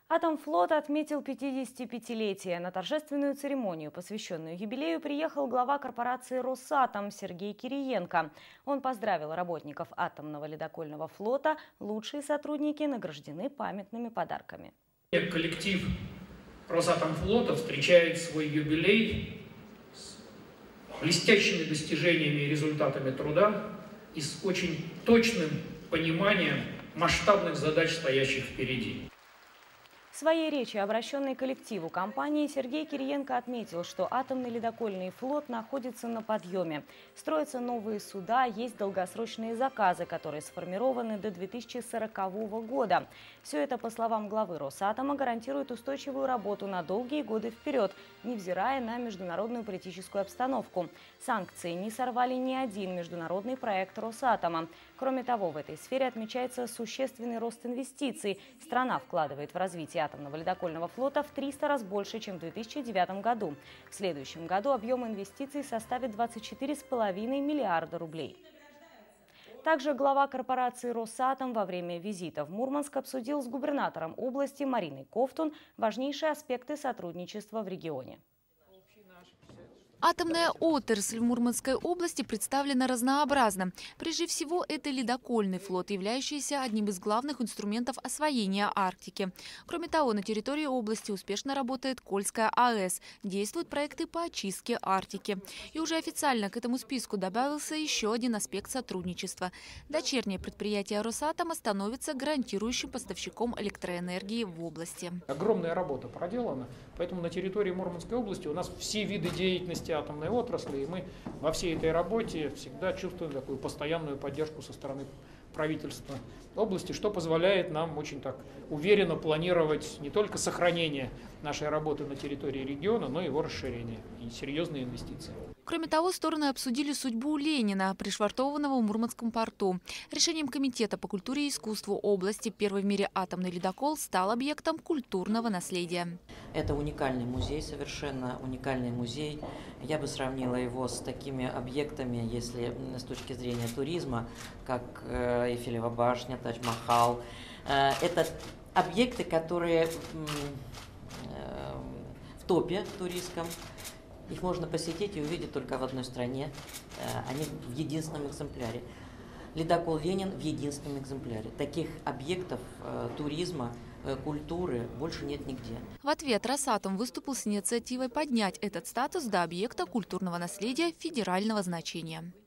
Атомфлот отметил 55-летие. На торжественную церемонию, посвященную юбилею, приехал глава корпорации «Росатом» Сергей Кириенко. Он поздравил работников атомного ледокольного флота. Лучшие сотрудники награждены памятными подарками. Коллектив Росатомфлота встречает свой юбилей с блестящими достижениями и результатами труда и с очень точным пониманием масштабных задач, стоящих впереди. В своей речи, обращенной к коллективу компании, Сергей Кириенко отметил, что атомный ледокольный флот находится на подъеме. Строятся новые суда, есть долгосрочные заказы, которые сформированы до 2040 года. Все это, по словам главы Росатома, гарантирует устойчивую работу на долгие годы вперед, невзирая на международную политическую обстановку. Санкции не сорвали ни один международный проект Росатома. Кроме того, в этой сфере отмечается существенный рост инвестиций. Страна вкладывает в развитие атомного ледокольного флота в 300 раз больше, чем в 2009 году. В следующем году объем инвестиций составит 24,5 миллиарда рублей. Также глава корпорации «Росатом» во время визита в Мурманск обсудил с губернатором области Мариной Ковтун важнейшие аспекты сотрудничества в регионе. Атомная отрасль в Мурманской области представлена разнообразно. Прежде всего, это ледокольный флот, являющийся одним из главных инструментов освоения Арктики. Кроме того, на территории области успешно работает Кольская АЭС. Действуют проекты по очистке Арктики. И уже официально к этому списку добавился еще один аспект сотрудничества. Дочернее предприятие Росатома становится гарантирующим поставщиком электроэнергии в области. Огромная работа проделана, поэтому на территории Мурманской области у нас все виды деятельности атомной отрасли, и мы во всей этой работе всегда чувствуем такую постоянную поддержку со стороны правительства области, что позволяет нам очень так уверенно планировать не только сохранение нашей работы на территории региона, но и его расширение и серьезные инвестиции. Кроме того, стороны обсудили судьбу Ленина, пришвартованного в Мурманском порту. Решением Комитета по культуре и искусству области первый в мире атомный ледокол стал объектом культурного наследия. Это уникальный музей, совершенно уникальный музей. Я бы сравнила его с такими объектами, если с точки зрения туризма, как Эйфелева башня, Тадж-Махал. Это объекты, которые в топе туристском. Их можно посетить и увидеть только в одной стране. Они в единственном экземпляре. Ледокол «Ленин» в единственном экземпляре. Таких объектов туризма, культуры больше нет нигде. В ответ Росатом выступил с инициативой поднять этот статус до объекта культурного наследия федерального значения.